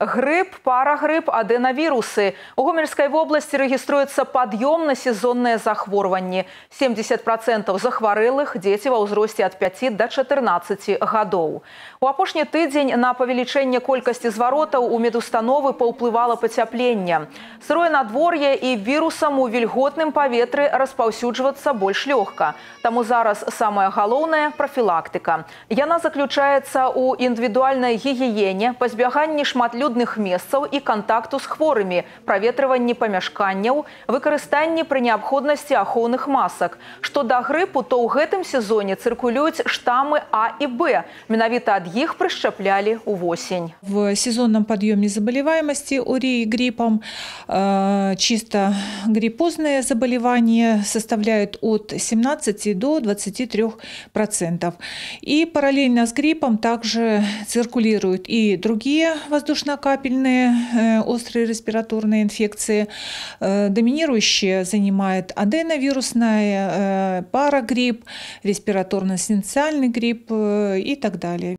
Грипп, парагрипп, аденавирусы. У Гомельской области региструется подъем на сезонные захворванні. 70% захворелых – дети во ўзросце от 5 до 14 годов. У апошні тыдзень на павелічэнне колькасці зваротаў у медустановы паўплывала пацяпленне. Сырое надвор'е і вірусам у вільготным паветры распаўсюджвацца больш лёгка. Таму зараз самая галоўная – профілактыка. Яна заключаецца ў індывідуальнай гігіене, пазбяганні шматлюдных месцаў і кантакту з хворымі, праветрыванні памяшканняў, выкарыстанні пры неабходнасці ахоўных масак. Што да грыпу, то ў гэтым сезоне цыркулююць штаммы А і Б. Менавіта ад іх прышчаплялі ўвосень. В сезонном подъеме заболеваемости ОРИ гриппом чисто гриппозные заболевания составляют от 17 до 23%. И параллельно с гриппом также циркулируют и другие воздушно-капельные острые респираторные инфекции. Доминирующие занимает аденовирусная, парагрипп, респираторно-синциальный грипп и так далее.